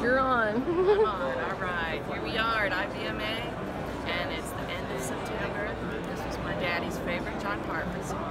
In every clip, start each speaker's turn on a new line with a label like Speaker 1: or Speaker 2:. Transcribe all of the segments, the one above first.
Speaker 1: You're on.
Speaker 2: I'm on. All right. Here we are at IBMA, and it's the end of September. This was my daddy's favorite John Hartford song.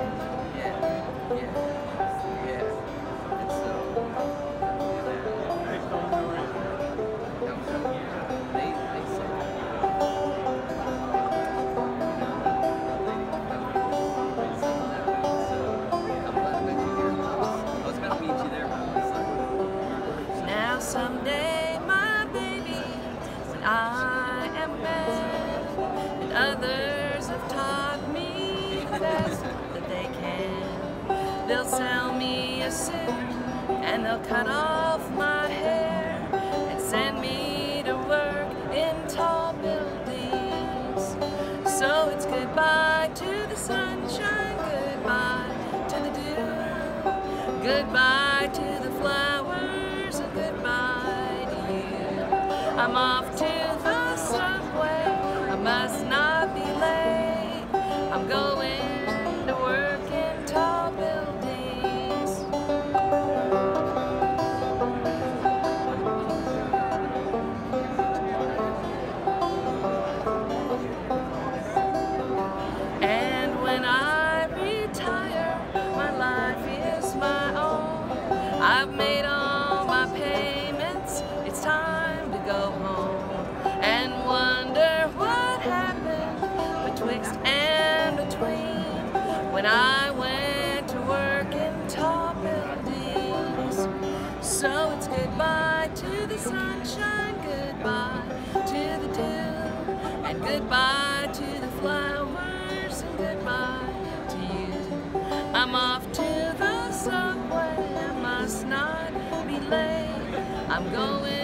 Speaker 2: Now someday, my baby, when I am a man, and others have taught me the best that they can, they'll sell me a suit and they'll cut off my hair and send me to work in tall buildings. So it's goodbye to the sunshine, goodbye to the dew, goodbye to the flowers, and goodbye to you. I'm off to the subway, I must not be late. I'm going to work in tall buildings. And when I retire, my life is my own. I've made all my payments, it's time to go home and wonder what happened betwixt and between when I went to work in tall buildings. So it's goodbye to the sunshine, goodbye to the dew, and goodbye to the flowers, and goodbye to you. I'm off to the subway, I must not be late. I'm going